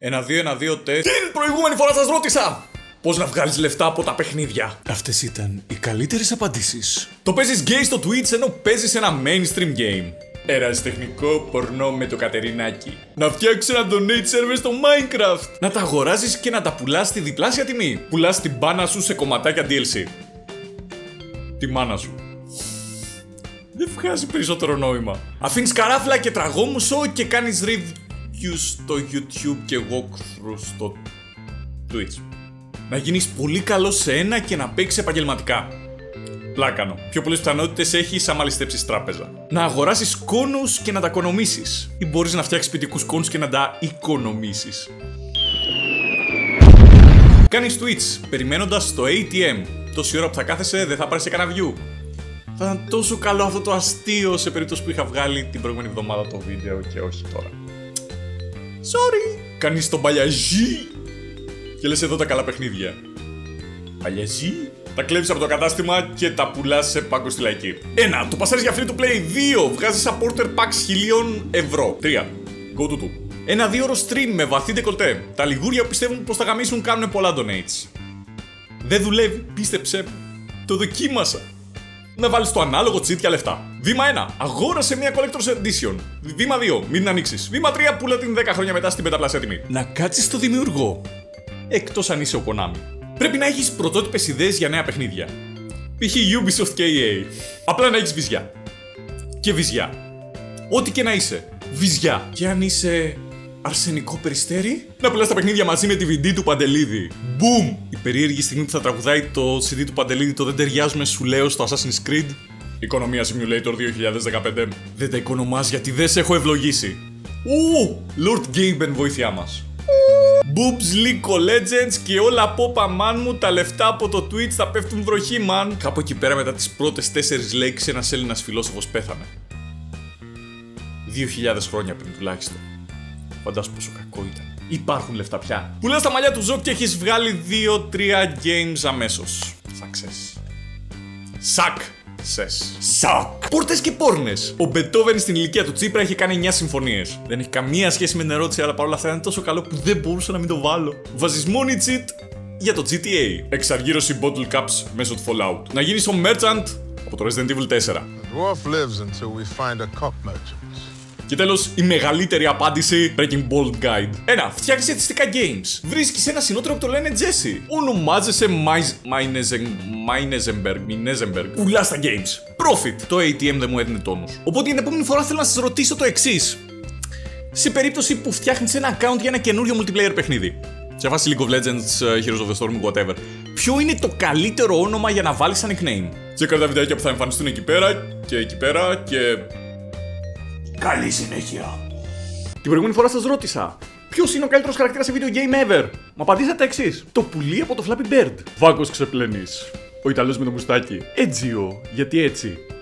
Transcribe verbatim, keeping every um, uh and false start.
Ένα, δύο, ένα, δύο, τεστ. Την προηγούμενη φορά σας ρώτησα πώς να βγάλεις λεφτά από τα παιχνίδια. Αυτές ήταν οι καλύτερες απαντήσεις. Το παίζεις gay στο Twitch ενώ παίζεις ένα mainstream game. Ερασιτεχνικό πορνό με το Κατερινάκι. Να φτιάξεις ένα donate server στο Minecraft. Να τα αγοράζεις και να τα πουλάς στη διπλάσια τιμή. Πουλάς την μπάνα σου σε κομματάκια ντι ελ σι. Τη μάνα σου. Δεν βγάζει περισσότερο νόημα. Αφήνεις καράφλα και τραγόμουσο και κάνεις reviews στο YouTube και walkthrough στο Twitch. Να γίνεις πολύ καλός σε ένα και να παίξεις επαγγελματικά. Πλάκανο. Πιο πολλές πιθανότητες έχεις άμα ληστέψεις τράπεζα. Να αγοράσεις κόνους και να τα οικονομήσεις. Ή μπορείς να φτιάξεις σπιτικούς κόνους και να τα οικονομήσεις. Κάνεις Twitch περιμένοντας το έι τι εμ. Τόση ώρα που θα κάθεσαι δεν θα πάρεις κανένα view. Θα ήταν τόσο καλό αυτό το αστείο σε περίπτωση που είχα βγάλει την προηγούμενη εβδομάδα το βίντεο και όχι τώρα. Sorry. Κάνεις τον παλιαζί και λες εδώ τα καλά παιχνίδια. Παλιαζί. Τα κλέβεις από το κατάστημα και τα πουλάς σε παγκοστιλαϊκή. Ένα. Το πασάρεις για free to play. Δύο. Βγάζεις supporter packs χιλίων ευρώ. Τρία. Go to two. Ένα δύο ώρο stream με βαθύ ντεκολτέ. Τα λιγούρια που πιστεύουν πως θα γαμίσουν κάνουν πολλά donates. Δεν δουλεύει. Πίστεψε. Το δοκίμασα. Να βάλεις το ανάλογο cheat για λεφτά. Βήμα ένα. Αγόρασε μια Collector's Edition. Βήμα δύο. Μην την ανοίξεις. Βήμα τρία. Πούλα την δέκα χρόνια μετά στην πενταπλάσια τιμή. Να κάτσεις στο δημιουργό. Εκτός αν είσαι ο Konami. Πρέπει να έχεις πρωτότυπες ιδέες για νέα παιχνίδια. Π.χ. Ubisoft και ι έι. Απλά να έχεις βυζιά. Και βυζιά. Ό,τι και να είσαι. Βυζιά. Και αν είσαι αρσενικό περιστέρι, να πουλάς τα παιχνίδια μαζί με τη βι ντι του Παντελίδη. Boom! Η περίεργη στιγμή που θα τραγουδάει το σι ντι του Παντελίδη το δεν ταιριάζουμε σου λέω στο Assassin's Creed. Οικονομία Simulator δύο χιλιάδες δεκαπέντε. Δεν τα οικονομάς γιατί δεν σε έχω ευλογήσει. Ου! Lord Gaben βοήθειά μας. Boobs, League of Legends και όλα από παμάν μου τα λεφτά από το Twitch θα πέφτουν βροχή, μαν. Κάπου εκεί πέρα μετά τις πρώτες τέσσερις λέξεις ένας Έλληνας φιλόσοφος πέθανε. Δύο χιλιάδες χρόνια πριν τουλάχιστον. Φαντάσου πόσο κακό ήταν. Υπάρχουν λεφτά πια. Πουλάς τα μαλλιά του Ζοκ και έχεις βγάλει δύο τρία games αμέσως. Success. Suck. Σες. Σακ! Πόρτες και πόρνες! Ο Μπετόβεν στην ηλικία του Τσίπρα έχει κάνει εννιά συμφωνίες. Δεν έχει καμία σχέση με την ερώτηση, αλλά παρόλα αυτά είναι τόσο καλό που δεν μπορούσα να μην το βάλω. Βάζεις money cheat για το τζι τι έι. Εξαργύρωση bottle caps μέσω του Fallout. Να γίνεις ο merchant από το Resident Evil τέσσερα. Και τέλος, η μεγαλύτερη απάντηση Breaking Bold Guide. Ένα. Φτιάχνεις αιτιστικά games. Βρίσκεις ένα συνότερο που το λένε Jesse. Ονομάζεσαι Μάινεζεμπεργκ. Πουλάς τα games. Profit. Το έι τι εμ δεν μου έδινε τόνους. Οπότε την επόμενη φορά θέλω να σας ρωτήσω το εξής. Σε περίπτωση που φτιάχνεις ένα account για ένα καινούριο multiplayer παιχνίδι. Σε βάση League of Legends, Heroes of the Storm, whatever. Ποιο είναι το καλύτερο όνομα για να βάλεις σαν nickname? Τσέκαρε τα βιντεάκια που θα εμφανιστούν εκεί πέρα και εκεί πέρα και. Καλή συνέχεια. Την προηγούμενη φορά σας ρώτησα ποιος είναι ο καλύτερος χαρακτήρας σε video game ever. Μου απαντήσατε εξής. Το πουλί από το Flappy Bird. Βάκος ξεπλένεις. Ο Ιταλός με το μουστάκι. Έτζιο, γιατί έτσι.